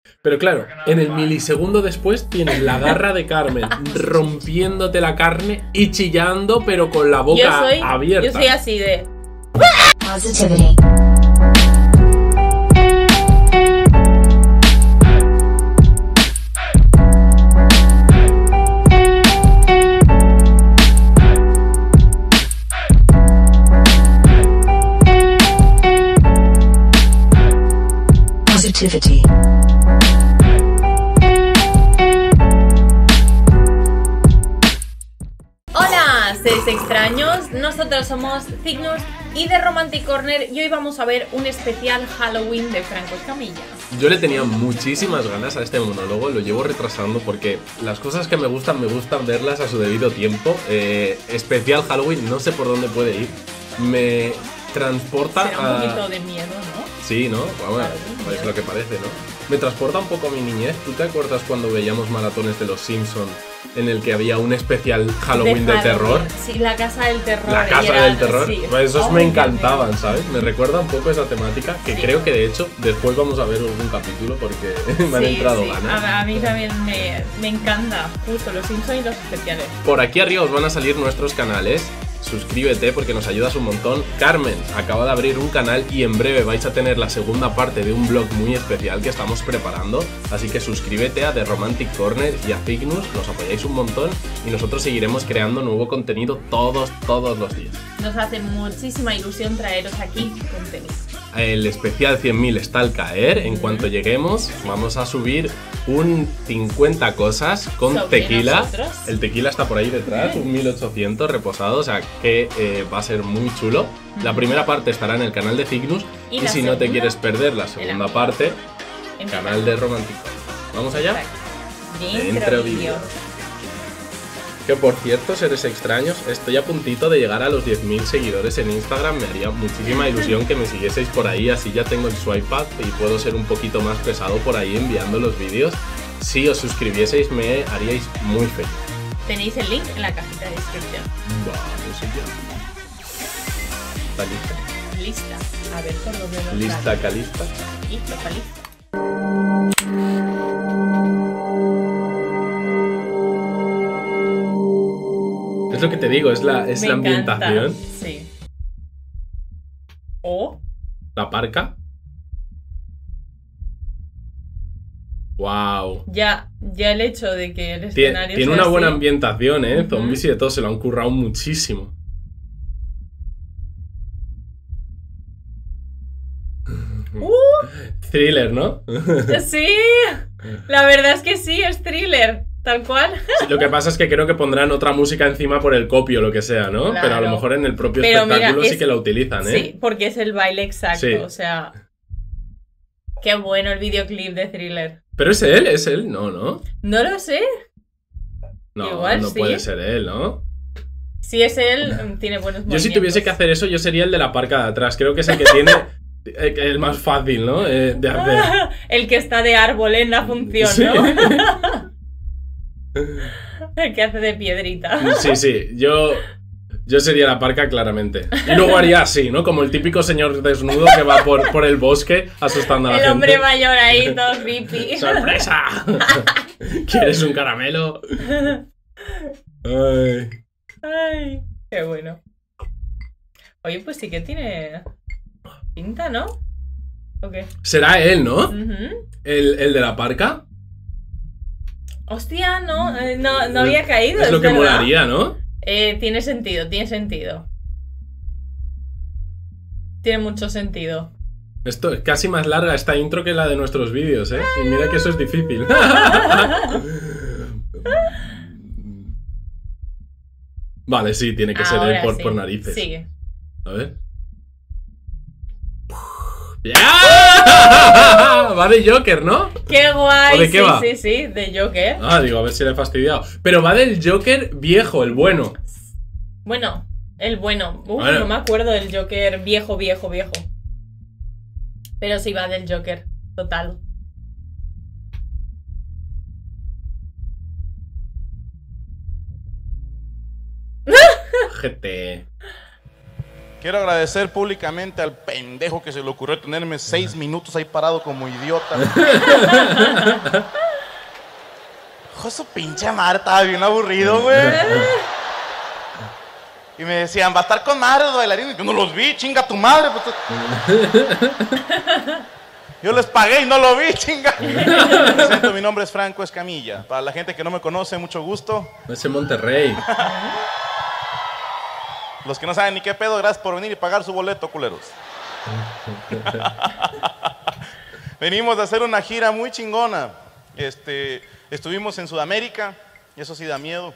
Pero claro, en el milisegundo después tienes la garra de Carmen rompiéndote la carne y chillando, pero con la boca abierta. Yo soy así de... Positivity. Positivity. Hola, seres extraños, nosotros somos Cygnus y The Romantic Corner y hoy vamos a ver un especial Halloween de Franco Escamilla. Yo le tenía muchísimas ganas a este monólogo, lo llevo retrasando porque las cosas que me gustan verlas a su debido tiempo. Especial Halloween, no sé por dónde puede ir, me transporta Será un poquito de miedo, ¿no? Sí, ¿no? Bueno, es lo que parece, ¿no? Me transporta un poco a mi niñez. ¿Tú te acuerdas cuando veíamos maratones de los Simpsons en el que había un especial Halloween de terror? Sí, la casa del terror. La casa del terror. Sí. Pues esos me encantaban, ¿sabes? Me recuerda un poco esa temática que creo que de hecho después vamos a ver algún capítulo porque me han entrado ganas. A mí también me encanta justo los Simpsons y los especiales. Por aquí arriba os van a salir nuestros canales. Suscríbete porque nos ayudas un montón. Carmen acaba de abrir un canal y en breve vais a tener la segunda parte de un vlog muy especial que estamos preparando. Así que suscríbete a The Romantic Corner y a Cygnus, nos apoyáis un montón y nosotros seguiremos creando nuevo contenido todos los días. Nos hace muchísima ilusión traeros aquí contenido. El especial 100.000 está al caer. En cuanto lleguemos vamos a subir un 50 cosas con tequila. El tequila está por ahí detrás, un 1800 reposado, o sea que va a ser muy chulo. La primera parte estará en el canal de Cygnus y si no te quieres perder la segunda parte, canal de Romantic. ¿Vamos allá? Dentro vídeo. Que por cierto, seres extraños, estoy a puntito de llegar a los 10.000 seguidores en Instagram. Me haría muchísima ilusión que me siguieseis por ahí, así ya tengo el swipe up y puedo ser un poquito más pesado por ahí enviando los vídeos. Si os suscribieseis me haríais muy feliz. Tenéis el link en la cajita de descripción. Vamos allá. ¿Está lista? Lista. A ver por dónde nos ¿Lista, calista? Y lo está lista. Es lo que te digo, es la ambientación. Sí. ¿O? La parca. Wow. Ya el hecho de que el escenario tiene sea una buena así. ambientación, zombies y de todo, se lo han currado muchísimo. Thriller, ¿no? Sí, la verdad es que sí, es thriller, tal cual. Sí, lo que pasa es que creo que pondrán otra música encima por el copy o lo que sea, ¿no? Claro. Pero a lo mejor en el propio Pero espectáculo mira, sí que la utilizan, ¿eh? Sí, porque es el baile exacto, Sí. o sea... Qué bueno el videoclip de Thriller. Pero es él, no, ¿no? No lo sé. No, Igual no sí. puede ser él, ¿no? Si es él, tiene buenos movimientos. Yo si tuviese que hacer eso, yo sería el de la parca de atrás. Creo que es el que tiene el más fácil, ¿no? De hacer. El que está de árbol en la función, Sí. ¿no? El que hace de piedrita. Sí, yo sería la parca claramente. Y luego haría así, ¿no? Como el típico señor desnudo que va por el bosque asustando a la El gente. hombre mayor ahí, todo creepy. ¡Sorpresa! ¿Quieres un caramelo? Ay. Ay, qué bueno. Oye, pues sí que tiene pinta, ¿no? ¿O qué? Será él, ¿no? Ujú. El de la parca. Hostia, no había caído. Es lo que verdad. molaría, ¿no? Tiene sentido. Tiene mucho sentido. Esto es casi más larga esta intro que la de nuestros vídeos, ¿eh? Y mira que eso es difícil. Vale, sí, tiene que ser él Ahora por sí. narices. Sigue. A ver. ¡Ya! Va de Joker, ¿no? ¡Qué guay! ¿O de qué va? Sí, de Joker. Ah, digo, a ver si le he fastidiado. Pero va del Joker viejo, el bueno. Bueno, el bueno. Bueno. No me acuerdo del Joker viejo. Pero sí va del Joker. Total. GT. Quiero agradecer públicamente al pendejo que se le ocurrió tenerme 6 minutos ahí parado como idiota. Hijo, su pinche madre, estaba bien aburrido, güey. Y me decían, va a estar con madre los bailarines. Yo no los vi, chinga tu madre. Yo les pagué y no lo vi, chinga. Me presento, mi nombre es Franco Escamilla. Para la gente que no me conoce, mucho gusto. Ese Monterrey. Los que no saben ni qué pedo, gracias por venir y pagar su boleto, culeros. Venimos de hacer una gira muy chingona. Estuvimos en Sudamérica, y eso sí da miedo.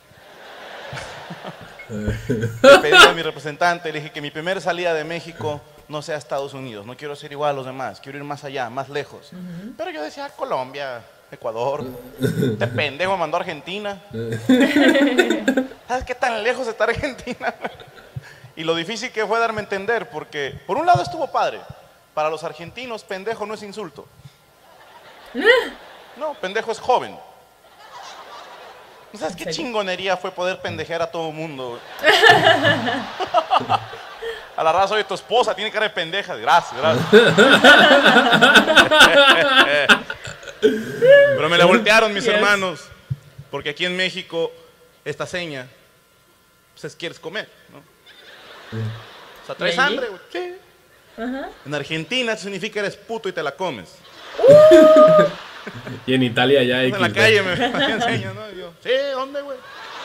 Le pedí a mi representante, le dije que mi primera salida de México no sea a Estados Unidos. No quiero ser igual a los demás, quiero ir más allá, más lejos. Pero yo decía Colombia, Ecuador. Este pendejo me mandó a Argentina. ¿Sabes qué tan lejos está Argentina? Y lo difícil que fue darme a entender, porque por un lado estuvo padre. Para los argentinos, pendejo no es insulto. No, pendejo es joven. ¿No sabes qué chingonería fue poder pendejear a todo mundo? A la raza, oye, tu esposa tiene cara de pendeja. Gracias, gracias. Pero me la voltearon mis hermanos, porque aquí en México esta seña pues es quieres comer, ¿no? O sea, traes hambre, güey. Sí. En Argentina eso significa eres puto y te la comes. Y en Italia ya hay. En la calle me enseñan, ¿no? Y yo, sí, ¿dónde, güey?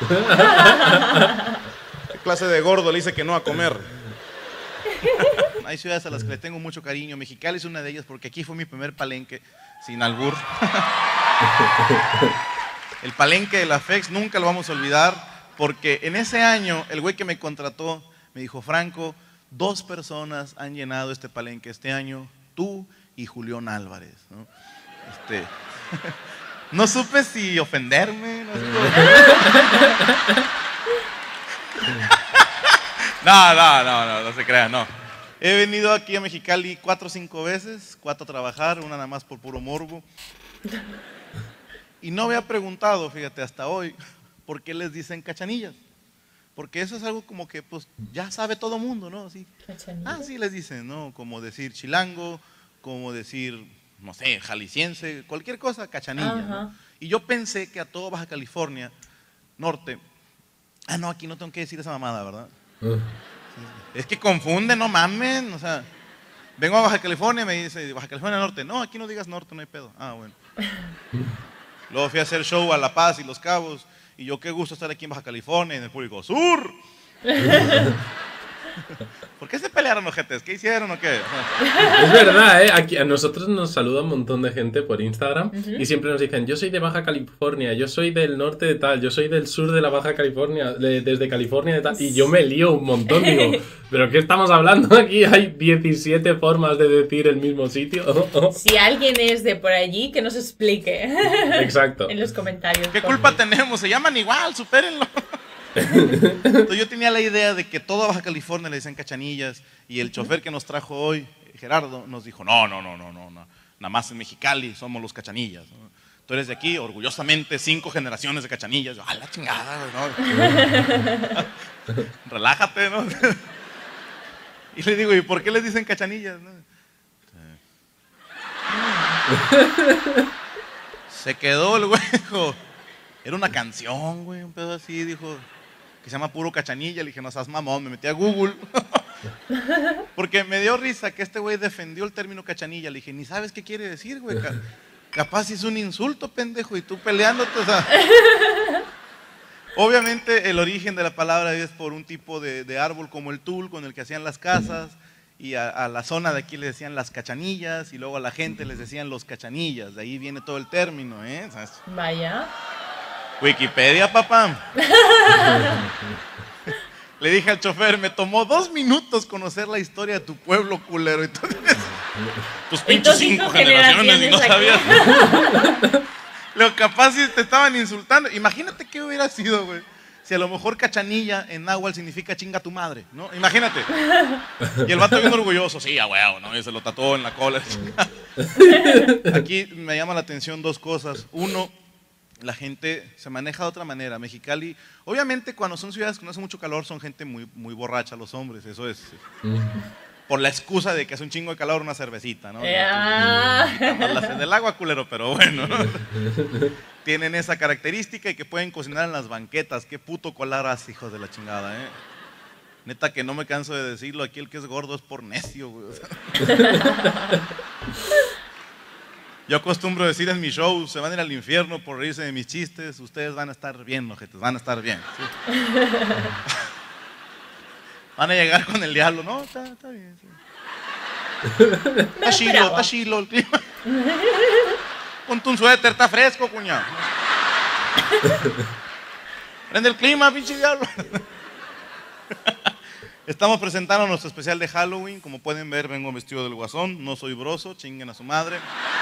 ¿Qué clase de gordo le dice que no a comer? Hay ciudades a las que le tengo mucho cariño. Mexicali es una de ellas porque aquí fue mi primer palenque, sin albur. El palenque de la FEX nunca lo vamos a olvidar porque en ese año el güey que me contrató me dijo, Franco, 2 personas han llenado este palenque este año, tú y Julián Álvarez, ¿no? No supe si ofenderme. No se crean, no. He venido aquí a Mexicali 4 o 5 veces, 4 a trabajar, una nada más por puro morbo. Y no me ha preguntado, fíjate, hasta hoy, por qué les dicen cachanillas. Porque eso es algo como que pues ya sabe todo mundo, ¿no? Así. Sí les dicen, ¿no? Como decir chilango, como decir, no sé, jalisciense, cualquier cosa, cachanilla, ¿no? Y yo pensé que a todo Baja California Norte, no, aquí no tengo que decir esa mamada, ¿verdad? Es que confunde, no mamen, o sea, vengo a Baja California, me dice, Baja California Norte, no, aquí no digas norte, no hay pedo. Bueno. Luego fui a hacer show a La Paz y Los Cabos, y yo qué gusto estar aquí en Baja California, y en el público, ¡sur! ¿Por qué se pelearon, ojetes? ¿Qué hicieron o qué? Es verdad, ¿eh? Aquí a nosotros nos saluda un montón de gente por Instagram y siempre nos dicen, yo soy de Baja California, yo soy del norte de tal, yo soy del sur de la Baja California, desde California de tal, y yo me lío un montón, digo, ¿pero qué estamos hablando aquí? Hay 17 formas de decir el mismo sitio. Si alguien es de por allí, que nos explique. Exacto. En los comentarios. ¿Qué culpa tenemos? Se llaman igual, supérenlo. Entonces yo tenía la idea de que toda Baja California le dicen cachanillas y el chofer que nos trajo hoy, Gerardo, nos dijo, no, nada más en Mexicali somos los cachanillas, ¿no? Tú eres de aquí, orgullosamente 5 generaciones de cachanillas. ¡Ah, la chingada, ¿no? Relájate, ¿no? Y le digo, ¿y por qué les dicen cachanillas? ¿No? Se quedó el güey, dijo, era una canción, güey, un pedo así, dijo, que se llama puro cachanilla. Le dije, no seas mamón, me metí a Google. Porque me dio risa que este güey defendió el término cachanilla. Le dije, ni sabes qué quiere decir, güey. Capaz es un insulto, pendejo, y tú peleándote, o sea. Obviamente el origen de la palabra es por un tipo de árbol como el tul con el que hacían las casas. Y a la zona de aquí le decían las cachanillas y luego a la gente les decían los cachanillas. De ahí viene todo el término, ¿eh? ¿Sabes? Vaya. Wikipedia, papá. Le dije al chofer, me tomó 2 minutos conocer la historia de tu pueblo, culero. Entonces, tus pinches 5 generaciones y no sabías. Lo capaz si te estaban insultando. Imagínate qué hubiera sido, güey. Si a lo mejor cachanilla en náhuatl significa chinga tu madre, ¿no? Imagínate. Y el vato bien orgulloso, sí, a huevo, ¿no? Y se lo tatuó en la cola. Aquí me llama la atención 2 cosas. Uno, la gente se maneja de otra manera. Mexicali, obviamente cuando son ciudades que no hace mucho calor, son gente muy, muy borracha los hombres, eso es por la excusa de que hace un chingo de calor una cervecita, ¿no? La sed del agua, culero, pero bueno, ¿no? Tienen esa característica y que pueden cocinar en las banquetas. Qué puto colaras, hijos de la chingada, ¿eh? Neta que no me canso de decirlo, aquí el que es gordo es por necio, güey. Yo acostumbro decir en mi show, se van a ir al infierno por reírse de mis chistes, ustedes van a estar bien, ojetes, van a estar bien. ¿Sí? Van a llegar con el diablo, no, está bien. Sí. Está chilo el clima. Ponte un suéter, está fresco, cuñado. Prende el clima, pinche diablo. Estamos presentando nuestro especial de Halloween. Como pueden ver, vengo vestido del Guasón. No soy broso, chinguen a su madre.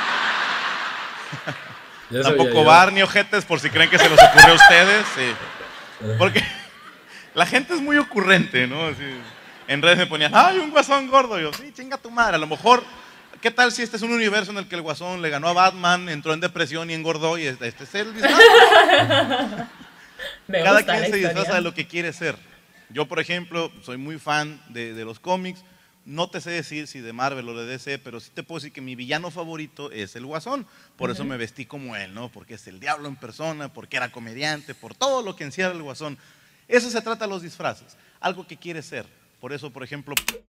Tampoco Barney, ojetes, por si creen que se los ocurre a ustedes. Sí. Porque la gente es muy ocurrente, ¿no? Así, en redes me ponían, ¡ay, un Guasón gordo! Y yo, sí, chinga tu madre. A lo mejor, ¿qué tal si este es un universo en el que el Guasón le ganó a Batman, entró en depresión y engordó y este es el disfraz? Cada quien se disfraza de lo que quiere ser. Yo, por ejemplo, soy muy fan de los cómics. No te sé decir si de Marvel o de DC, pero sí te puedo decir que mi villano favorito es el Guasón. Por eso me vestí como él, ¿no? Porque es el diablo en persona, porque era comediante, por todo lo que encierra el Guasón. Eso se trata de los disfraces, algo que quieres ser. Por eso, por ejemplo...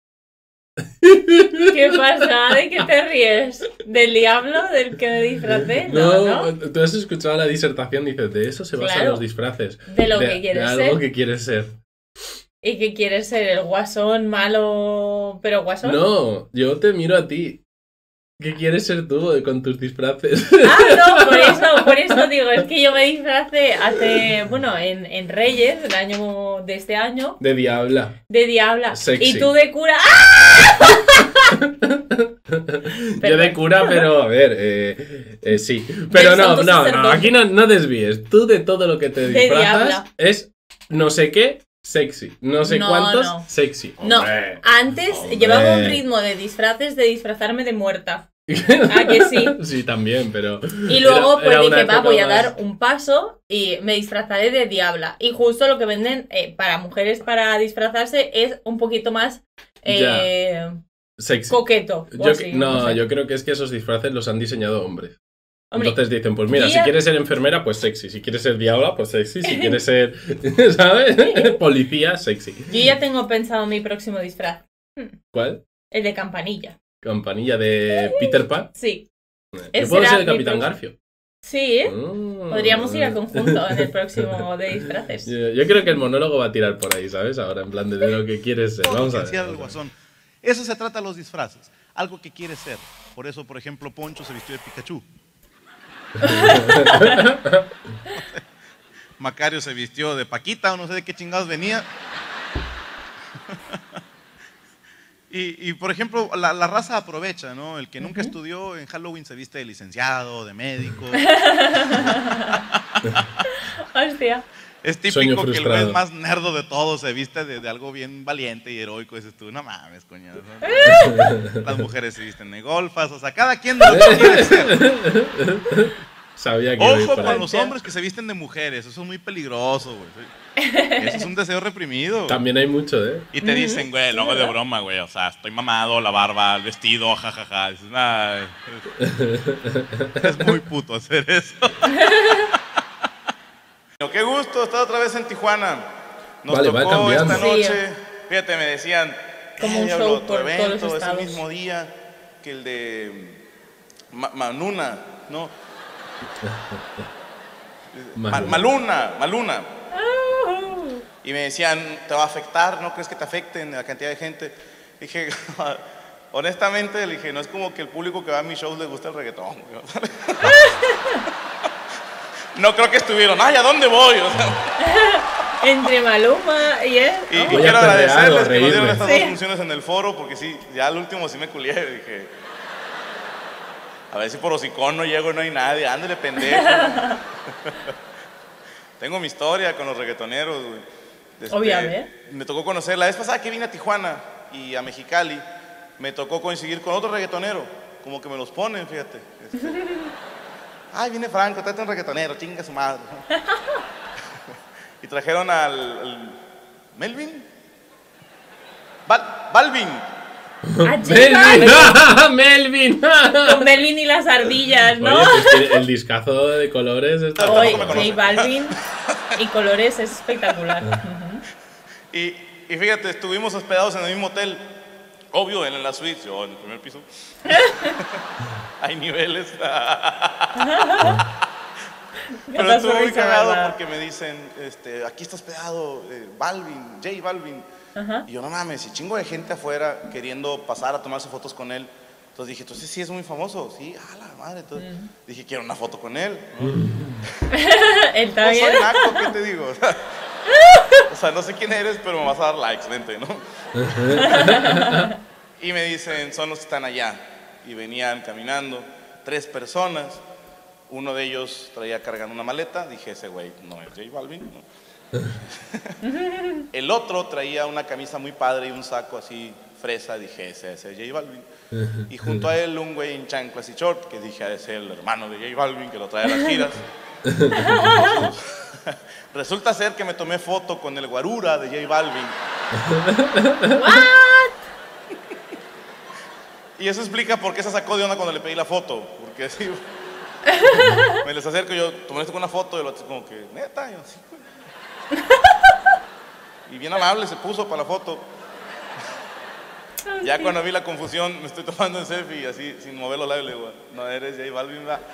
¿Qué pasa? ¿De qué te ríes? ¿Del diablo? ¿Del que me disfracé? No, tú has escuchado la disertación, dices, de eso se basan los disfraces. De lo que quieres ser. De algo que quieres ser. ¿Y qué quieres ser? ¿El Guasón malo, pero Guasón? No, yo te miro a ti. ¿Qué quieres ser tú con tus disfraces? Ah, no, por eso digo, es que yo me disfracé hace, bueno, en Reyes, de este año. De diabla. De diabla. Sexy. Y tú de cura. ¡Ah! Yo de cura, pero a ver, sí. Pero no, aquí no desvíes. Tú de todo lo que te disfrazas es no sé qué, sexy. No sé cuántos, sexy. Hombre, antes llevaba un ritmo de disfraces de disfrazarme de muerta. ¿A que sí? Sí, también, pero... Y luego pues dije, voy a dar un paso y me disfrazaré de diabla. Y justo lo que venden para mujeres para disfrazarse es un poquito más sexy. Coqueto. Yo creo que es que esos disfraces los han diseñado hombres. Entonces dicen, pues mira, si quieres ser enfermera, pues sexy. Si quieres ser diabla, pues sexy. Si quieres ser, ¿sabes? Policía, sexy. Yo ya tengo pensado mi próximo disfraz. ¿Cuál? El de Campanilla. ¿Campanilla de Peter Pan? Sí. Yo puedo ser el Capitán Garfio. Sí, ¿eh? Podríamos ir a conjunto en el próximo de disfraces. Yo creo que el monólogo va a tirar por ahí, ¿sabes? Ahora, en plan de lo que quieres ser. Vamos a ver. El Guasón. Eso se trata de los disfraces. Algo que quieres ser. Por eso, por ejemplo, Poncho se vistió de Pikachu. Macario se vistió de Paquita o no sé de qué chingados venía. Y por ejemplo, la raza aprovecha, ¿no? El que nunca estudió en Halloween se viste de licenciado, de médico. Hostia. Es típico que el güey más nerdo de todos se viste de algo bien valiente y heroico. Dices tú, no mames, coño. Las mujeres se visten de golfas, o sea, cada quien de lo que quiere ser. Sabía que ojo con los hombres que se visten de mujeres, eso es muy peligroso, güey. Eso es un deseo reprimido. También hay mucho, ¿eh? Y te dicen, güey, luego de broma, güey, o sea, estoy mamado, la barba, el vestido, jajaja. Dices, nah, es muy puto hacer eso. Qué gusto estar otra vez en Tijuana. Nos tocó esta noche, fíjate, me decían, como un show por tu evento, todos los estados. Es el mismo día que el de Manuna, ¿no? Maluna. Y me decían, ¿te va a afectar? ¿No crees que te afecten la cantidad de gente? Dije, honestamente, le dije, no es como que el público que va a mis shows le gusta el reggaetón. No creo que estuvieron, ay, ¿a dónde voy? O sea, entre Maluma y él. Y quiero agradecerles que nos dieron estas dos funciones en el foro, porque sí, ya al último sí me culié. Dije, a ver si por hocicón no llego y no hay nadie, ándale, pendejo. Tengo mi historia con los reggaetoneros, güey. Obviamente. Me tocó conocer, la vez pasada que vine a Tijuana y a Mexicali, me tocó coincidir con otro reggaetonero, como que me los ponen, fíjate. Ay, viene Franco, tráete un reggaetonero, chinga su madre. Y trajeron al Melvin. Balvin. ¡Melvin! Con Melvin y las ardillas, ¿no? Oye, pues el discazo de colores está... Hoy, J Balvin y colores es espectacular. Y fíjate, estuvimos hospedados en el mismo hotel. Obvio, en la suite, yo en el primer piso. Hay niveles. Pero estuvo muy cagado porque me dicen, aquí está hospedado Balvin, J Balvin. Y yo, no mames, y chingo de gente afuera queriendo pasar a tomarse fotos con él. Entonces dije, entonces sí es muy famoso. Sí, a la madre. Entonces dije, quiero una foto con él. ¿Él también? Soy naco, ¿qué te digo? O sea, no sé quién eres, pero me vas a dar likes, vente, ¿no? Y me dicen, son los que están allá. Y venían caminando 3 personas. Uno de ellos traía cargando una maleta. Dije, ese güey no es J Balvin, ¿no? El otro traía una camisa muy padre y un saco así fresa. Dije, ese es J Balvin. Y junto a él un güey en chanclas y short, que dije, ese es el hermano de J Balvin, que lo trae a las giras. Resulta ser que me tomé foto con el guarura de J Balvin. Y eso explica por qué se sacó de onda cuando le pedí la foto. Porque así, me les acerco y yo, tomé esto con una foto y el otro como que, neta, yo así, güey. Y bien amable se puso para la foto. Ya cuando vi la confusión, me estoy tomando en selfie y así, sin mover los labios, le digo, no eres J Balvin, ¿verdad?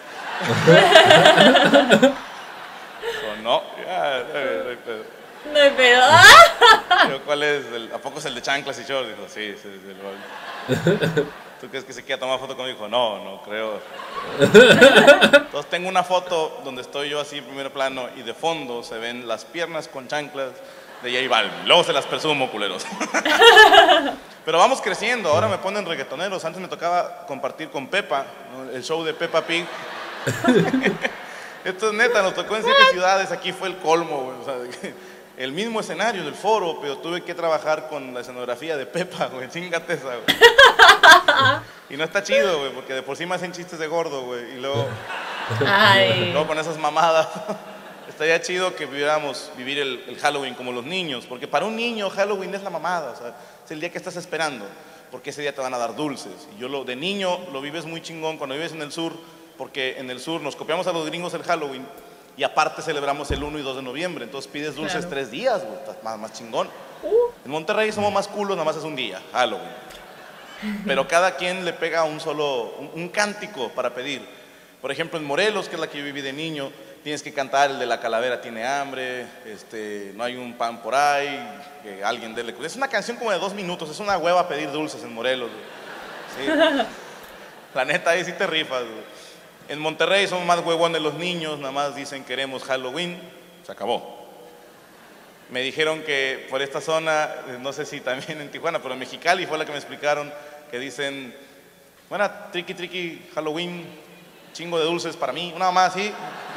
O no, ya, No hay pedo. Digo, ¿cuál es? ¿A poco es el de chanclas y shorts? Dijo, sí, ese es el Balvin. ¿Tú crees que se quiera tomar foto conmigo? Dijo, no creo. Entonces tengo una foto donde estoy yo así en primer plano y de fondo se ven las piernas con chanclas de J Balvin. Luego se las presumo, culeros. Pero vamos creciendo, ahora me ponen reggaetoneros. Antes me tocaba compartir con Pepa, ¿no? El show de Peppa Pig. Esto es neta, nos tocó en 7 ciudades, aquí fue el colmo, güey. O sea, el mismo escenario del foro, pero tuve que trabajar con la escenografía de Pepa, güey, chingate esa, güey. Y no está chido, güey, porque de por sí me hacen chistes de gordo, güey, y luego con esas mamadas. Estaría chido que pudiéramos vivir el Halloween como los niños, porque para un niño Halloween es la mamada, o sea, es el día que estás esperando, porque ese día te van a dar dulces. Y yo de niño lo vives muy chingón cuando vives en el sur, porque en el sur nos copiamos a los gringos el Halloween y aparte celebramos el 1 y 2 de noviembre, entonces pides dulces 3 días, güey, estás más chingón. En Monterrey somos más culos, nada más es un día, Halloween. Pero cada quien le pega un cántico para pedir. Por ejemplo, en Morelos, que es la que yo viví de niño, tienes que cantar el de la calavera tiene hambre, no hay un pan por ahí, que alguien dele. Es una canción como de 2 minutos, es una hueva pedir dulces en Morelos. Sí. La neta, ahí sí te rifas. En Monterrey son más huevones los niños, nada más dicen queremos Halloween, se acabó. Me dijeron que por esta zona, no sé si también en Tijuana, pero en Mexicali fue la que me explicaron, que dicen, bueno, triqui triqui Halloween, chingo de dulces para mí, una más así.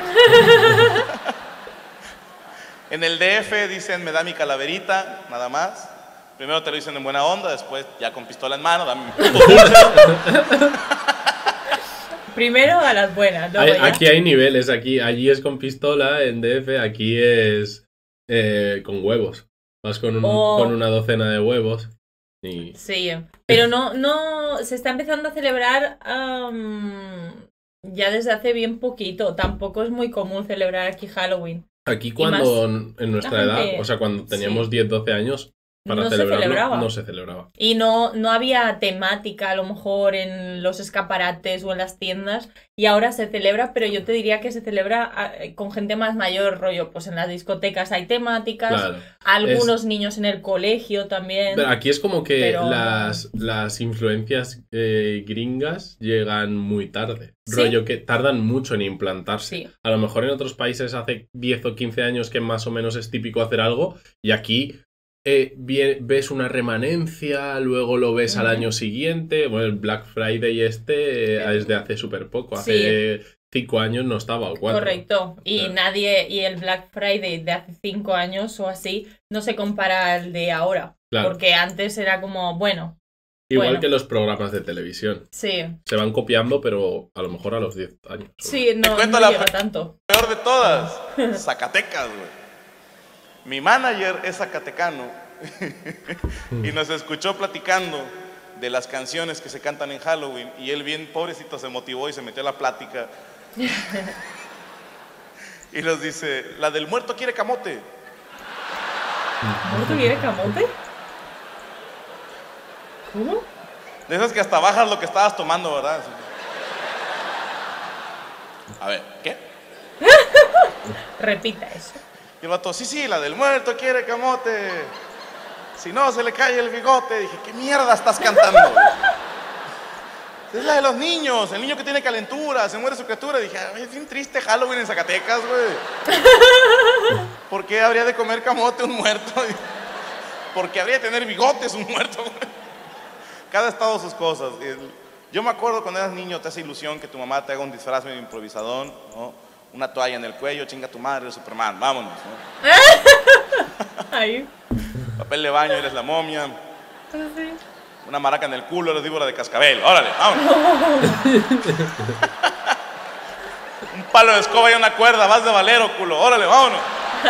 En el DF dicen, me da mi calaverita, nada más. Primero te lo dicen en buena onda, después ya con pistola en mano, dame mi puto dulce. Primero a las buenas. Aquí hay niveles, allí es con pistola, en DF, aquí es con huevos. Vas con una docena de huevos. Y... Sí, pero no se está empezando a celebrar ya desde hace bien poquito. Tampoco es muy común celebrar aquí Halloween. Aquí cuando en nuestra edad, o sea, cuando teníamos 10, 12 años, para celebrarlo, no se celebraba. Y no había temática a lo mejor en los escaparates o en las tiendas, y ahora se celebra, pero yo te diría que se celebra con gente más mayor, rollo, pues en las discotecas hay temáticas, claro, algunos niños en el colegio también. Pero aquí es como que las influencias gringas llegan muy tarde. ¿Sí? Rollo que tardan mucho en implantarse. Sí. A lo mejor en otros países hace 10 o 15 años que más o menos es típico hacer algo, y aquí... ves una remanencia, luego lo ves al año siguiente. Bueno, el Black Friday es de hace súper poco, hace 5 años no estaba, o 4. Correcto, y y el Black Friday de hace 5 años o así no se compara al de ahora, claro, porque antes era como, bueno, Igual Bueno. que los programas de televisión. Sí. Se van copiando, pero a lo mejor a los 10 años. Sí, no, cuento no la llega tanto. Peor de todas, Zacatecas, güey. Mi manager es zacatecano y nos escuchó platicando de las canciones que se cantan en Halloween y él bien pobrecito se motivó y se metió a la plática y nos dice, la del muerto quiere camote. ¿Muerto quiere camote? ¿Cómo? De esas que hasta bajas lo que estabas tomando, ¿verdad? A ver, ¿qué? Repita eso. Y el vato, sí, la del muerto quiere camote. Si no, se le cae el bigote. Dije, ¿qué mierda estás cantando? Es la de los niños, el niño que tiene calentura, se muere su criatura. Dije, es bien triste Halloween en Zacatecas, güey. ¿Por qué habría de comer camote un muerto? ¿Por qué habría de tener bigotes un muerto? Cada estado sus cosas. Yo me acuerdo cuando eras niño, te hace ilusión que tu mamá te haga un disfraz medio improvisadón, ¿no? Una toalla en el cuello, chinga tu madre, Superman, vámonos, ¿no? Ahí. Papel de baño, eres la momia. Sí. Una maraca en el culo, eres víbora de cascabel. Órale, vámonos. Un palo de escoba y una cuerda, vas de valero, culo. Órale, vámonos.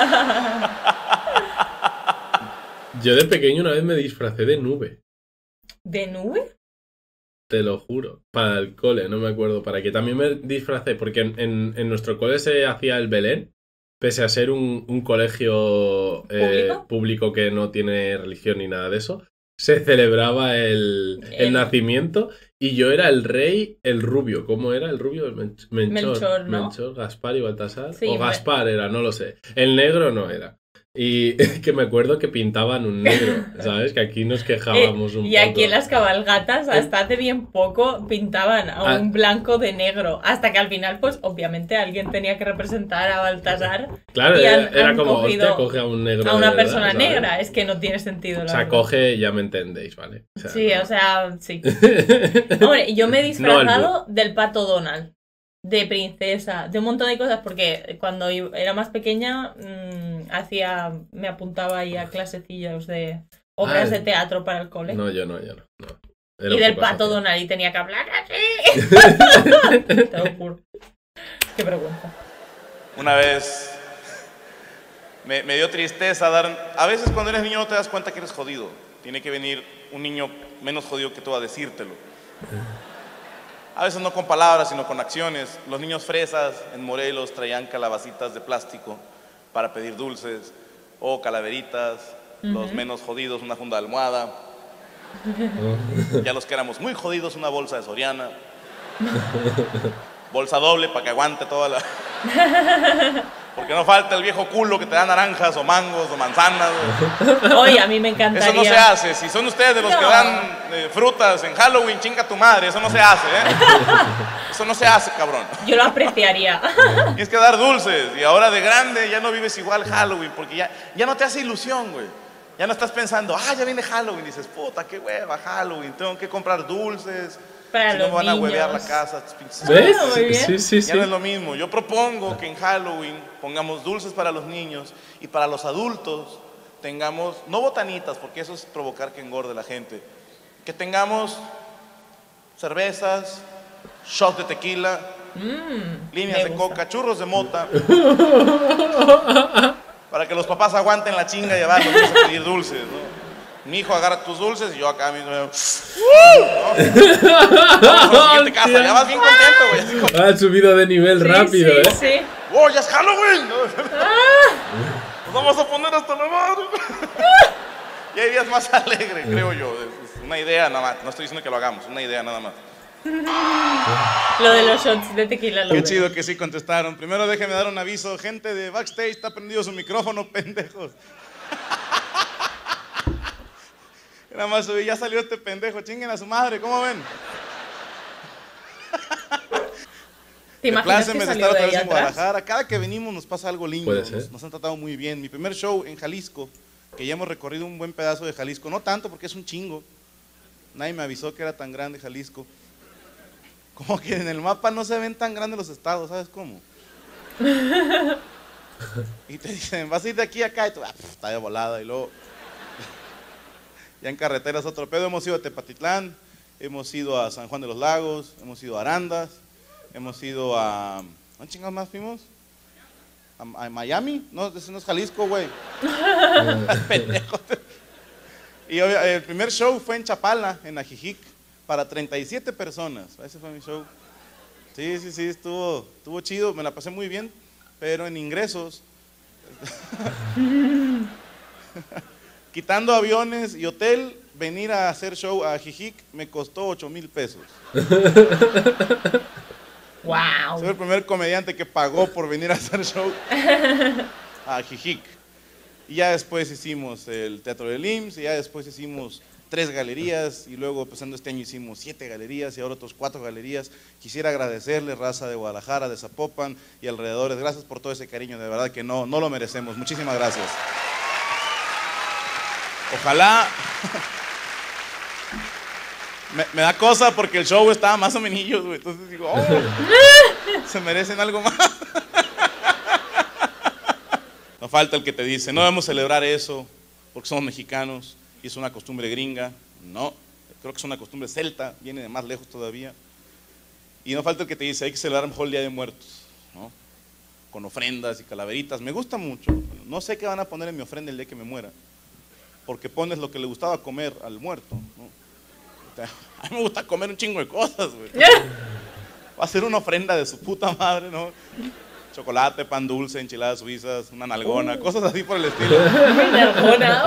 Yo de pequeño una vez me disfracé de nube. ¿De nube? Te lo juro. Para el cole, no me acuerdo para qué. También me disfracé porque en nuestro cole se hacía el Belén, pese a ser un colegio público que no tiene religión ni nada de eso. Se celebraba el nacimiento y yo era el rey, el rubio. ¿Cómo era el rubio? Melchor, ¿no? Melchor, Gaspar y Baltasar. Sí, o Gaspar era, no lo sé. El negro no era. Y que me acuerdo que pintaban un negro, ¿sabes? Que aquí nos quejábamos un poco. Y aquí en las cabalgatas, hasta hace bien poco, pintaban a un blanco de negro. Hasta que al final, pues, obviamente, alguien tenía que representar a Baltasar. Claro, y era como, hostia, coge a un negro. A una de persona verdad, ¿sabes? negra. Es que no tiene sentido, O la sea, verdad. coge, ya me entendéis, ¿vale? O sea, Sí, no. o sea, sí. Hombre, yo me he disfrazado del Pato Donald, de princesa, de un montón de cosas, porque cuando era más pequeña me apuntaba ahí a clasecillos de obras de teatro para el cole. No, yo no. Era Y del ocupación. Pato Donald y tenía que hablar así. Te lo juro. Qué vergüenza. Una vez me dio tristeza dar... A veces cuando eres niño no te das cuenta que eres jodido. Tiene que venir un niño menos jodido que tú a decírtelo. A veces no con palabras, sino con acciones. Los niños fresas en Morelos traían calabacitas de plástico para pedir dulces o calaveritas. Los menos jodidos, una funda de almohada. Ya los que éramos muy jodidos, una bolsa de Soriana. Bolsa doble para que aguante toda la... Porque no falta el viejo culo que te da naranjas o mangos o manzanas. Oye, a mí me encantaría. Eso no se hace. Si son ustedes de los que No. dan frutas en Halloween, chinga tu madre. Eso no se hace, ¿eh? Eso no se hace, cabrón. Yo lo apreciaría. Tienes que dar dulces. Y ahora de grande ya no vives igual Halloween. Porque ya no te hace ilusión, güey. Ya no estás pensando, ya viene Halloween. Dices, puta, qué hueva Halloween. Tengo que comprar dulces. Para Si los no me van a niños. huevear la casa. estos pinches- ¿Ves? Ah, muy bien. Sí. Ya no es lo mismo. Yo propongo que en Halloween pongamos dulces para los niños y para los adultos tengamos, no botanitas, porque eso es provocar que engorde la gente, que tengamos cervezas, shots de tequila, líneas me de gusta. coca, churros de mota, para que los papás aguanten la chinga y llevar los niños a pedir dulces, ¿no? Mi hijo agarra tus dulces y yo acá mismo. ¿no? Vamos a la siguiente casa, ya vas bien contento, güey. así como, Ha subido de nivel rápido, sí, ¿eh? Sí. ¡Oh, ya es Halloween! Nos vamos a poner hasta la madre. Y hay días más alegres, creo yo. Es una idea nada más. No estoy diciendo que lo hagamos, una idea nada más. Lo de los shots de tequila. Lo Qué veo. chido que sí contestaron. Primero déjenme dar un aviso. Gente de backstage, está prendido su micrófono, pendejos. Nada más subí, ya salió este pendejo. Chinguen a su madre, ¿cómo ven? ¿Te imaginas que Plácenme de salió estar de otra ahí vez en atrás? Guadalajara. Cada que venimos nos pasa algo lindo. Puede ser. Nos han tratado muy bien. Mi primer show en Jalisco, que ya hemos recorrido un buen pedazo de Jalisco. No tanto porque es un chingo. Nadie me avisó que era tan grande Jalisco. Como que en el mapa no se ven tan grandes los estados, ¿sabes cómo? Y te dicen, vas a ir de aquí a acá y tú, está de volada. Y luego Ya en carreteras otro pedo. Hemos ido a Tepatitlán, hemos ido a San Juan de los Lagos, hemos ido a Arandas, hemos ido a... ¿Dónde chingados más fuimos? ¿A Miami? No, ese no es Jalisco, güey. Pendejo. Y el primer show fue en Chapala, en Ajijic, para 37 personas. Ese fue mi show. Sí, estuvo chido, me la pasé muy bien, pero en ingresos, quitando aviones y hotel, venir a hacer show a Ajijic me costó 8,000 pesos. ¡Wow! Soy el primer comediante que pagó por venir a hacer show a Ajijic. Y ya después hicimos el Teatro del IMSS, y ya después hicimos 3 galerías, y luego empezando este año hicimos 7 galerías, y ahora otros 4 galerías. Quisiera agradecerles, raza de Guadalajara, de Zapopan y alrededores. Gracias por todo ese cariño, de verdad que no lo merecemos. Muchísimas gracias. Ojalá... me da cosa porque el show estaba más o menos, güey. Entonces digo, se merecen algo más. No falta el que te dice, no debemos celebrar eso porque somos mexicanos y es una costumbre gringa. No, creo que es una costumbre celta, viene de más lejos todavía. Y no falta el que te dice, hay que celebrar mejor el Día de Muertos, ¿no? Con ofrendas y calaveritas. Me gusta mucho. No sé qué van a poner en mi ofrenda el día que me muera, porque pones lo que le gustaba comer al muerto, ¿no? A mí me gusta comer un chingo de cosas, güey. Va a ser una ofrenda de su puta madre, ¿no? Chocolate, pan dulce, enchiladas suizas, una nalgona, cosas así por el estilo. Una nalgona.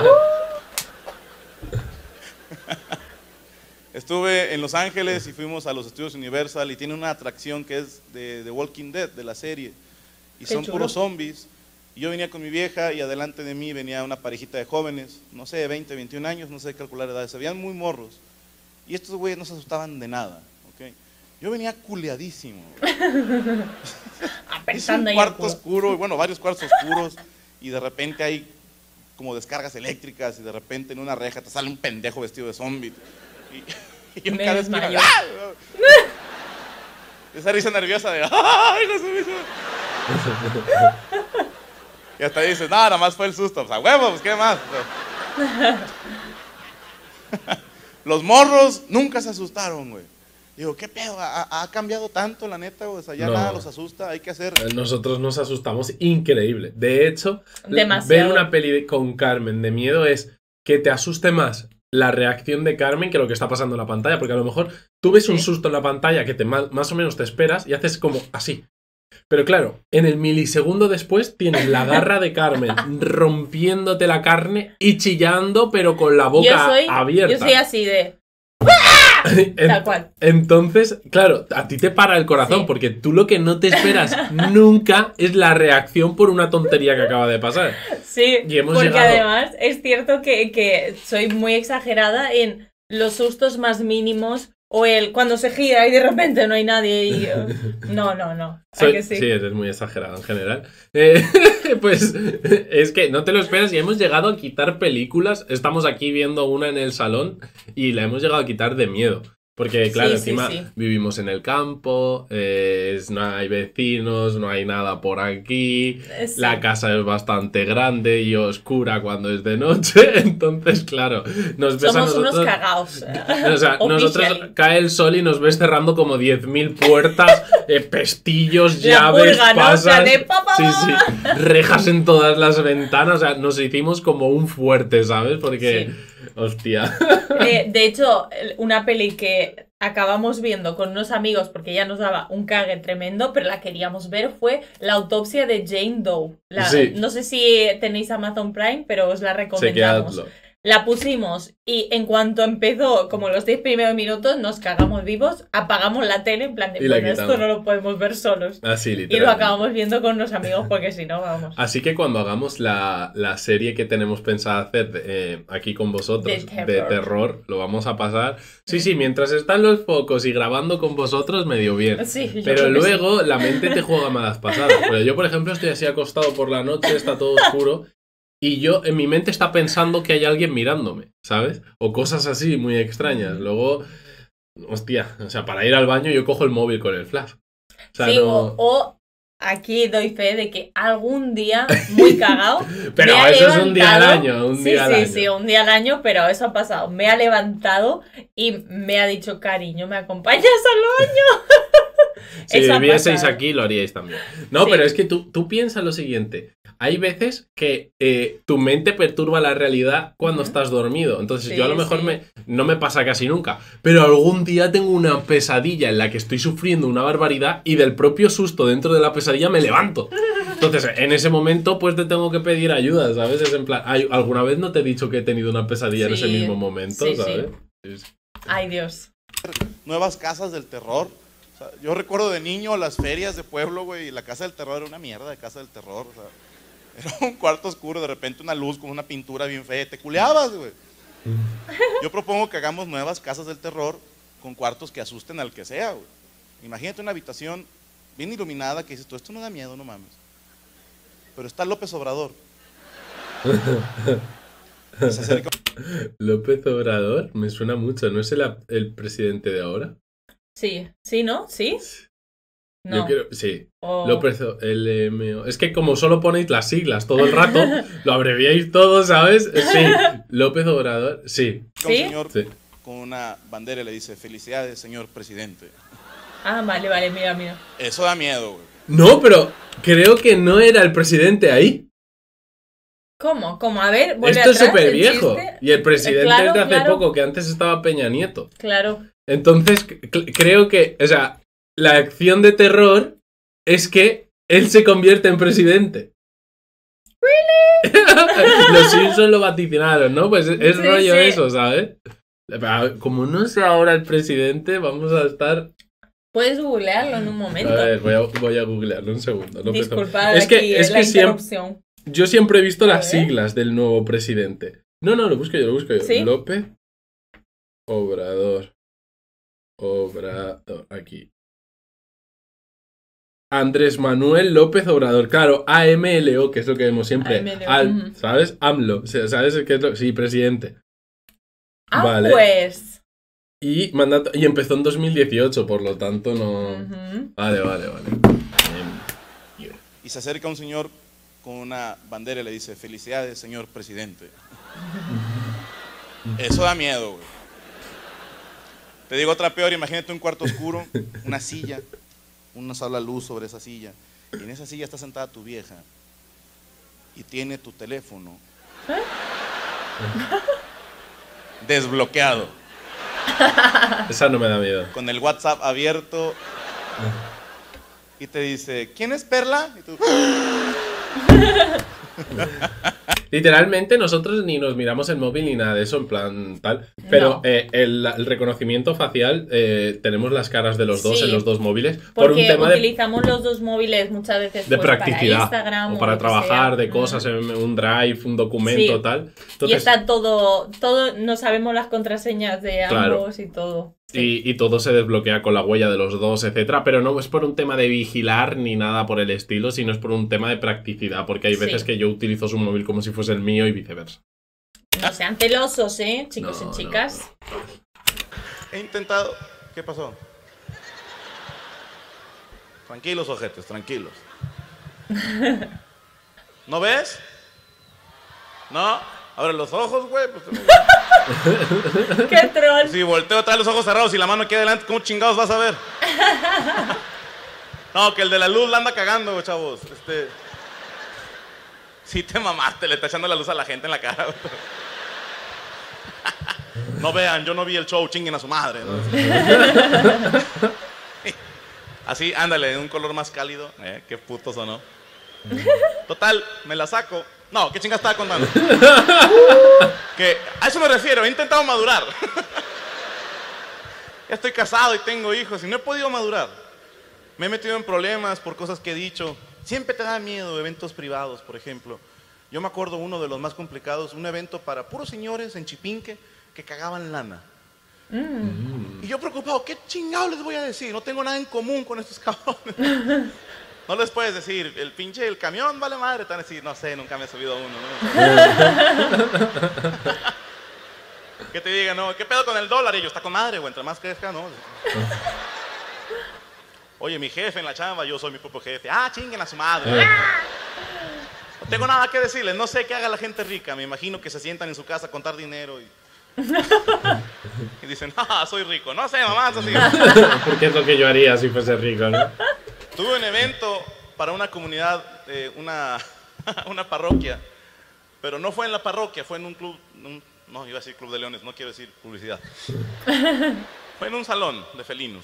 Estuve en Los Ángeles y fuimos a los estudios Universal y tiene una atracción que es de The Walking Dead, de la serie. Y son puros zombies. Y yo venía con mi vieja y adelante de mí venía una parejita de jóvenes, no sé, 20, 21 años, no sé calcular edades, se veían muy morros. Y estos güeyes no se asustaban de nada, ¿ok? Yo venía culeadísimo. Es un cuarto oscuro, bueno, varios cuartos oscuros, y de repente hay como descargas eléctricas, y de repente en una reja te sale un pendejo vestido de zombie. Y yo cada vez que ¡ah! Esa risa nerviosa de ¡ay, no se Y hasta dices, no, nada más fue el susto, pues a huevo, pues qué más. Los morros nunca se asustaron, güey. Digo, ¿qué pedo? ¿Ha cambiado tanto, la neta? O sea, ya nada los asusta, hay que hacer... Nosotros nos asustamos increíble. De hecho, demasiado. Ver una peli con Carmen de miedo es que te asuste más la reacción de Carmen que lo que está pasando en la pantalla. Porque a lo mejor tú ves un susto en la pantalla que más o menos te esperas y haces como así. Pero claro, en el milisegundo después tienes la garra de Carmen rompiéndote la carne y chillando, pero con la boca abierta. Yo soy así de... Tal cual. Entonces, claro, a ti te para el corazón porque tú lo que no te esperas nunca es la reacción por una tontería que acaba de pasar. Sí, porque además es cierto que soy muy exagerada en los sustos más mínimos. O cuando se gira y de repente no hay nadie y... No. Que sí? Sí, eres muy exagerado en general. Pues es que no te lo esperas y hemos llegado a quitar películas. Estamos aquí viendo una en el salón y la hemos llegado a quitar de miedo. Porque claro, encima vivimos en el campo, no hay vecinos, no hay nada por aquí, la casa es bastante grande y oscura cuando es de noche, entonces claro, nos ves somos a nosotros, unos cagaos. O sea, nosotros cae el sol y nos ves cerrando como 10.000 puertas, pestillos, llaves, purga, pasas, ¿no? rejas en todas las ventanas, o sea, nos hicimos como un fuerte, ¿sabes? Porque... Sí. Hostia. De hecho, una peli que acabamos viendo con unos amigos porque ya nos daba un cague tremendo, pero la queríamos ver, fue La autopsia de Jane Doe. No sé si tenéis Amazon Prime, pero os la recomendamos. La pusimos y en cuanto empezó, como los 10 primeros minutos, nos cagamos vivos, apagamos la tele, en plan de, bueno, esto no lo podemos ver solos. Así, literalmente. Y lo acabamos viendo con los amigos porque si no, vamos. Así que cuando hagamos la serie que tenemos pensada hacer aquí con vosotros, de terror, lo vamos a pasar. Sí, mientras están los focos y grabando con vosotros, medio bien. Sí, pero luego la mente te juega malas pasadas. Pero yo, por ejemplo, estoy así acostado por la noche, está todo oscuro... Y yo, en mi mente está pensando que hay alguien mirándome, ¿sabes? O cosas así muy extrañas. Luego, hostia, o sea, para ir al baño yo cojo el móvil con el flash. O sea, sí, o aquí doy fe de que algún día, muy cagado, Pero me ha eso es un día al levantado. año, un Sí, día al sí, año. sí, un día al año, pero eso ha pasado. Me ha levantado y me ha dicho, cariño, ¿me acompañas al baño? Si Eso ha vivieseis pasado. aquí, lo haríais también. No, Sí. pero es que tú piensas lo siguiente. Hay veces que tu mente perturba la realidad cuando Ujú. estás dormido. Entonces Sí, yo a lo mejor sí. no me pasa casi nunca. Pero algún día tengo una pesadilla en la que estoy sufriendo una barbaridad y del propio susto dentro de la pesadilla me levanto. Entonces en ese momento pues te tengo que pedir ayuda, ¿sabes? Es en plan, ¿alguna vez no te he dicho que he tenido una pesadilla en ese Sí, mismo momento, sí, sí. ¿sabes? Ay, Dios. Nuevas casas del terror. O sea, yo recuerdo de niño las ferias de pueblo, güey, y la casa del terror era una mierda de casa del terror. O sea, era un cuarto oscuro, de repente una luz con una pintura bien fea, te culeabas, güey. Yo propongo que hagamos nuevas casas del terror con cuartos que asusten al que sea, güey. Imagínate una habitación bien iluminada que dices, tú, esto no da miedo, no mames. Pero está López Obrador. Y se acerca López Obrador, me suena mucho, ¿no es el presidente de ahora? Sí, sí, ¿no? ¿Sí? Yo No. creo, sí. O- López LMO. Es que como solo ponéis las siglas todo el rato, lo abreviáis todo, ¿sabes? Sí. López Obrador, sí. un ¿Sí? señor Sí. con una bandera y le dice, felicidades, señor presidente. Ah, vale, vale, mira, mira. Eso da miedo, güey. No, pero creo que no era el presidente ahí. ¿Cómo? ¿Cómo? A ver, vuelve Esto es atrás, súper el viejo. chiste. Y el presidente Claro, es de hace claro. poco, que antes estaba Peña Nieto. Claro. Entonces, creo que, o sea, la acción de terror es que él se convierte en presidente. Los Simpsons lo vaticinaron, ¿no? Pues es Sí, rollo sí. eso, ¿sabes? Como no sé ahora el presidente, vamos a estar... Puedes googlearlo en un A momento. ver, voy a googlearlo un segundo. López Obrador. Disculpad Es que- aquí es la que siempre- interrupción. Yo siempre he visto A las ver. siglas del nuevo presidente. No, lo busco yo. ¿Sí? López Obrador. Aquí. Andrés Manuel López Obrador. Claro, AMLO, que es lo que vemos siempre. AMLO, ujú. ¿Sabes? AMLO. ¿Sabes qué es lo? Sí, presidente. Ah, Vale. pues. Y empezó en 2018, por lo tanto no... Ujú. Vale. Y se acerca un señor con una bandera y le dice, felicidades, señor presidente. Eso da miedo, güey. Te digo otra peor, imagínate un cuarto oscuro, una silla, una sola luz sobre esa silla. Y en esa silla está sentada tu vieja y tiene tu teléfono desbloqueado, Esa no me da miedo. con el WhatsApp abierto y te dice, ¿quién es Perla? Y tú, Literalmente nosotros ni nos miramos el móvil ni nada de eso, en plan tal. Pero No. el reconocimiento facial, tenemos las caras de los dos Sí. en los dos móviles. Por un Porque tema de utilizamos los dos móviles muchas veces de pues, practicidad. para Instagram O para lo que trabajar sea. de cosas en un drive, un documento, Sí. tal. Y Entonces, está todo, no sabemos las contraseñas de Claro. ambos y todo. Sí. y todo se desbloquea con la huella de los dos, etcétera. Pero no es por un tema de vigilar ni nada por el estilo, sino es por un tema de practicidad. Porque hay veces Sí. que yo utilizo su móvil como si fuese el mío y viceversa. No sean celosos, chicos No, y chicas. he intentado... ¿Qué pasó? Tranquilos, ojetes, tranquilos. ¿No ves? ¿No? Abre los ojos, güey. Pues, ¡Qué troll! si volteo, trae los ojos cerrados y la mano aquí adelante, ¿cómo chingados vas a ver? No, que el de la luz la anda cagando, güey, chavos. Sí te mamaste, le está echando la luz a la gente en la cara, güey. No vean, yo no vi el show, chinguen a su madre, ¿no? Así, ándale, en un color más cálido. Qué putos o no. Total, me la saco. No, ¿qué chingas estaba contando? Que a eso me refiero, he intentado madurar. Ya estoy casado y tengo hijos y no he podido madurar. Me he metido en problemas por cosas que he dicho. Siempre te da miedo eventos privados, por ejemplo. Yo me acuerdo uno de los más complicados, un evento para puros señores en Chipinque que cagaban lana. Y yo preocupado, ¿qué chingado les voy a decir? No tengo nada en común con estos cabrones. No les puedes decir, el camión vale madre. Te van a decir, no sé, nunca me he subido a uno, ¿no? Que te digan, no, ¿qué pedo con el dólar? Y yo, está con madre, güey, entre más crezca, ¿no? Oye, mi jefe en la chamba, yo soy mi propio jefe. Ah, chinguen a su madre. No tengo nada que decirles, no sé qué haga la gente rica. Me imagino que se sientan en su casa a contar dinero y dicen, ah, soy rico. No sé, mamá, es así. Porque es lo que yo haría si fuese rico, ¿no? Tuve un evento para una comunidad, una parroquia, pero no fue en la parroquia, fue en un club, no, iba a decir club de leones, no quiero decir publicidad. Fue en un salón de felinos.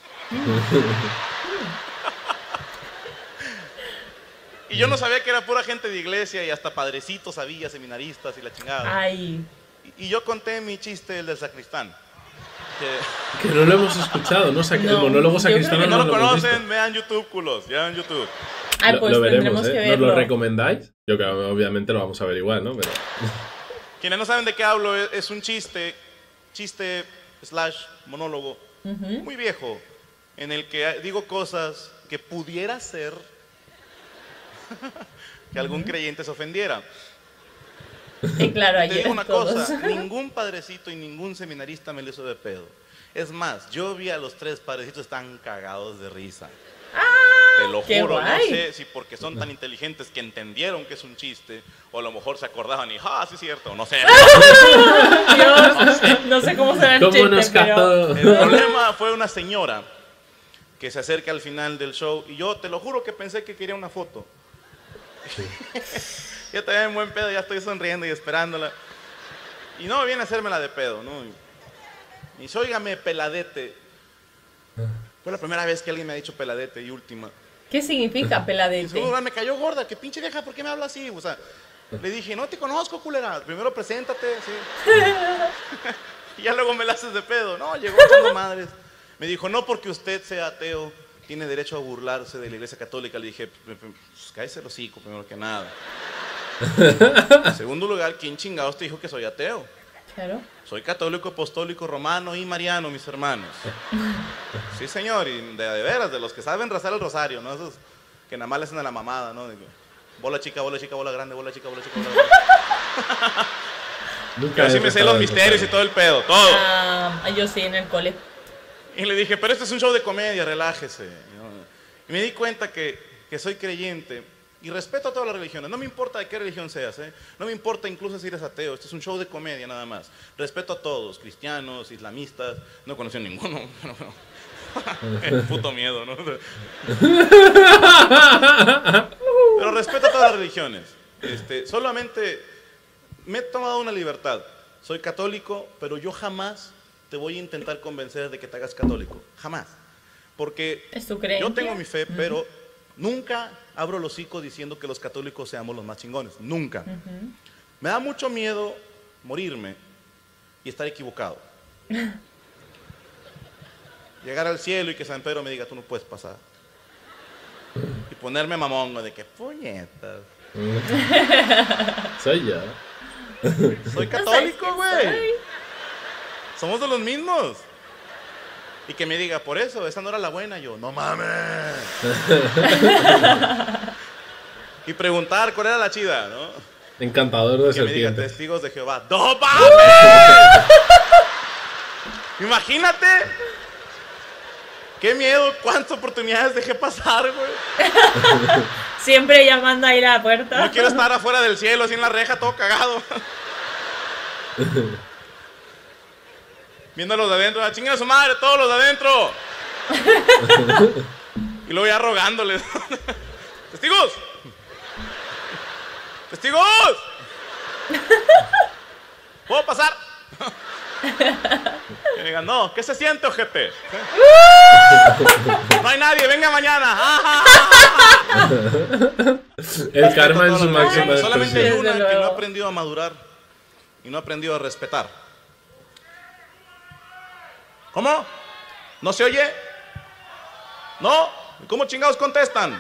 Y yo no sabía que era pura gente de iglesia y hasta padrecitos sabía, seminaristas y la chingada. Ay. Y yo conté mi chiste, el del sacristán. Que no lo hemos escuchado, ¿no? El monólogo sacristano Si no lo hemos conocen, visto. vean YouTube, culos, ya en YouTube. Ay, pues lo veremos, tendremos que ¿eh? verlo. ¿Nos lo recomendáis? Yo que obviamente lo vamos a ver igual, ¿no? Pero... Quienes no saben de qué hablo, es un chiste / monólogo muy viejo, en el que digo cosas que pudiera ser que algún creyente se ofendiera. Y claro, Te ayer digo una todos. cosa, ningún padrecito y ningún seminarista me lo hizo de pedo. Es más, yo vi a los 3 padrecitos tan cagados de risa. Te lo qué juro, no guay. sé si porque son tan inteligentes que entendieron que es un chiste, o a lo mejor se acordaban y, sí es cierto, no sé. Dios, no sé cómo será el ¿Cómo chiste, nos pero... captó? El problema fue una señora que se acerca al final del show y yo te lo juro que pensé que quería una foto. Yo también en buen pedo, ya estoy sonriendo y esperándola. Y no viene a hacérmela de pedo, ¿no? Y dice, óigame, peladete. Fue la primera vez que alguien me ha dicho peladete y última. ¿Qué significa peladete? Dice, me cayó gorda, que pinche vieja, ¿por qué me habla así? O sea, le dije, no te conozco, culera. Primero preséntate, sí. Y ya luego me la haces de pedo. No, llegó echando madres. Me dijo, no porque usted sea ateo, tiene derecho a burlarse de la iglesia católica. Le dije, pues cállese el hocico, primero que nada. En segundo lugar, ¿quién chingados te dijo que soy ateo? Claro. Soy católico, apostólico, romano y mariano, mis hermanos. Sí, señor, y de veras, de los que saben rezar el rosario, ¿no? Esos que nada más le hacen a la mamada, ¿no? Digo, bola chica, bola chica, bola grande, bola chica, bola chica, bola grande. Nunca Yo así he me sé rezado los el misterios y rosario. todo el pedo, todo. Yo sí, en el cole. Y le dije, pero este es un show de comedia, relájese. Y me di cuenta que soy creyente y respeto a todas las religiones. No me importa de qué religión seas, ¿eh? No me importa incluso si eres ateo. Este es un show de comedia nada más. Respeto a todos, cristianos, islamistas. No conocí a ninguno. Puto miedo, ¿no? Pero respeto a todas las religiones. Solamente me he tomado una libertad. Soy católico, pero yo jamás te voy a intentar convencer de que te hagas católico. Jamás. Porque ¿Es tu creencia? yo tengo mi fe, pero nunca abro el hocico diciendo que los católicos seamos los más chingones. Nunca. Me da mucho miedo morirme y estar equivocado. Llegar al cielo y que San Pedro me diga, tú no puedes pasar. Y ponerme mamón de que, puñetas. Soy yo. Soy católico, güey. Somos de los mismos. Y que me diga, por eso, esa no era la buena. Yo, no mames. Y preguntar cuál era la chida, ¿no? Encantador de Que me diga, serpientes. testigos de Jehová. ¡No mames! Imagínate. Qué miedo, cuántas oportunidades dejé pasar, güey. Siempre llamando ahí a la puerta. No quiero estar afuera del cielo, así en la reja, todo cagado. Viendo a los de adentro, a chingar a su madre, todos los de adentro. Y luego ya rogándoles. ¡Testigos! ¡Testigos! ¿Puedo pasar? Y me digan, no, ¿qué se siente, ojete? No hay nadie, venga mañana. El karma en su máxima Solamente hay expresión. una Desde que no ha luego. aprendido a madurar y no ha aprendido a respetar. ¿Cómo? ¿No se oye? ¿No? ¿Cómo chingados contestan?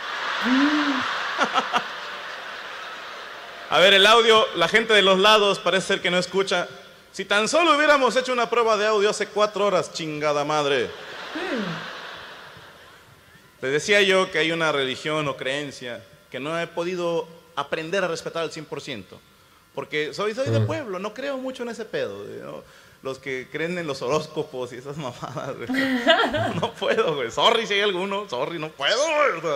A ver, el audio, la gente de los lados parece ser que no escucha. Si tan solo hubiéramos hecho una prueba de audio hace 4 horas, chingada madre. Les decía yo que hay una religión o creencia que no he podido aprender a respetar al 100%. Porque soy de pueblo, no creo mucho en ese pedo, ¿no? los que creen en los horóscopos y esas mamadas, güey. No puedo, güey. Sorry si hay alguno. Sorry, no puedo, güey. O sea,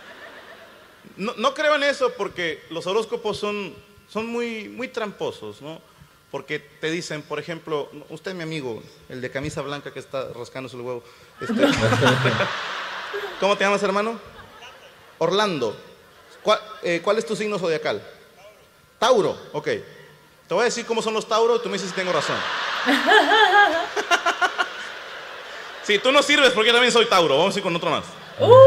no creo en eso porque los horóscopos son muy tramposos, ¿no? Porque te dicen, por ejemplo, usted es mi amigo, el de camisa blanca que está rascándose el huevo. ¿Cómo te llamas, hermano? Orlando. ¿Cuál es tu signo zodiacal? Tauro, ok. Te voy a decir cómo son los tauros y tú me dices si tengo razón. Sí, tú no sirves porque yo también soy Tauro. Vamos a ir con otro más.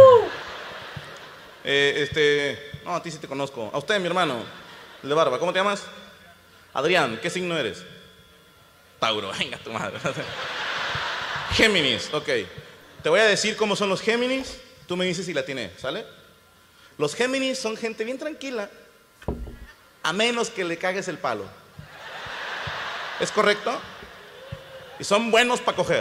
No, a ti sí te conozco. A usted, mi hermano, el de barba. ¿Cómo te llamas? Adrián. ¿Qué signo eres? Tauro. Venga, tu madre. Géminis, ok. Te voy a decir cómo son los Géminis. Tú me dices si la tiene, ¿sale? Los Géminis son gente bien tranquila, a menos que le cagues el palo. ¿Es correcto? Y son buenos para coger.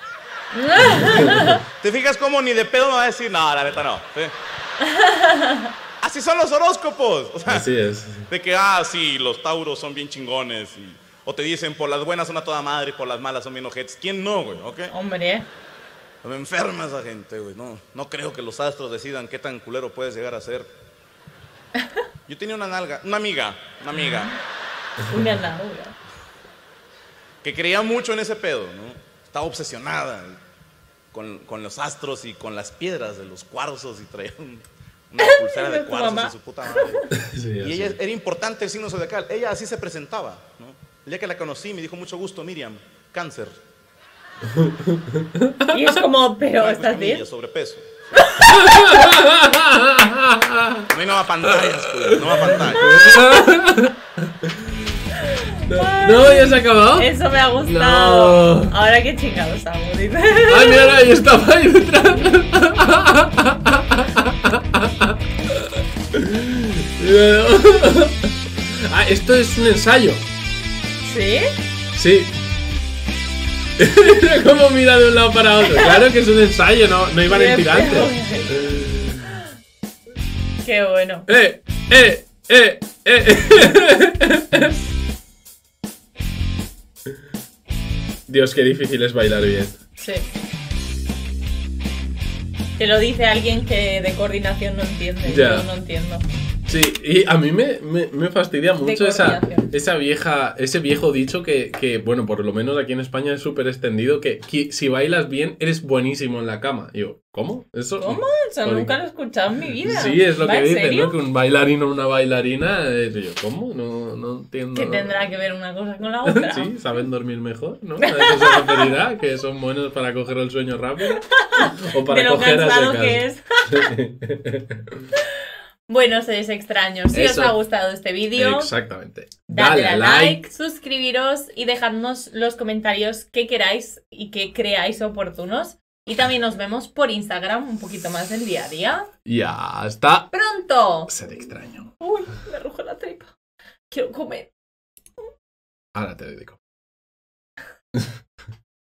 ¿Te fijas cómo ni de pedo me va a decir, no, la neta no? ¿Sí? Así son los horóscopos. O sea, así es. De que, sí, los tauros son bien chingones. O te dicen, por las buenas son a toda madre y por las malas son bien ojetes. ¿Quién no, güey? ¿Okay? Hombre. Me enferma esa gente, güey. No creo que los astros decidan qué tan culero puedes llegar a ser. Yo tenía una amiga. Una nalga. Que creía mucho en ese pedo, ¿no? Estaba obsesionada con los astros y con las piedras de los cuarzos y traía una pulsera de cuarzos y su puta madre. Sí, y ella era importante el signo zodiacal. Ella así se presentaba, ¿no? El día que la conocí me dijo, mucho gusto, Miriam, cáncer. Y es como, pero ¿estás bien? Sobrepeso. A mí no va pantallas, pues, no va pantallas. No, ya se ha acabado. Eso me ha gustado. No. Ahora qué chingados hago. Ay, mira, ahí estaba ahí detrás. Esto es un ensayo. ¿Sí? Sí. Como mira de un lado para otro. Claro que es un ensayo, no iban en tirantes. Qué bueno. Dios, qué difícil es bailar bien. Sí. Te lo dice alguien que de coordinación no entiende. Ya. Yo no entiendo. Sí, y a mí me fastidia mucho ese viejo dicho que, bueno, por lo menos aquí en España es súper extendido, que si bailas bien, eres buenísimo en la cama. Y yo, ¿cómo? ¿Eso? ¿Cómo? O sea, nunca lo he escuchado en mi vida. Sí, es lo que dicen, ¿serio? ¿no? Que un bailarín o una bailarina, yo, ¿cómo? No entiendo. ¿Qué tendrá que ver una cosa con la otra? Sí, saben dormir mejor, ¿no? ¿A eso se referirá? ¿Que son buenos para coger el sueño rápido? ¿O para de lo coger cansado a que es. Bueno, seres extraños, si os ha gustado este vídeo, exactamente, dadle a like, suscribiros y dejadnos los comentarios que queráis y que creáis oportunos. Y también nos vemos por Instagram un poquito más del día a día. Y hasta pronto. Ser extraño. Uy, me ruge la tripa. Quiero comer. Ahora te dedico.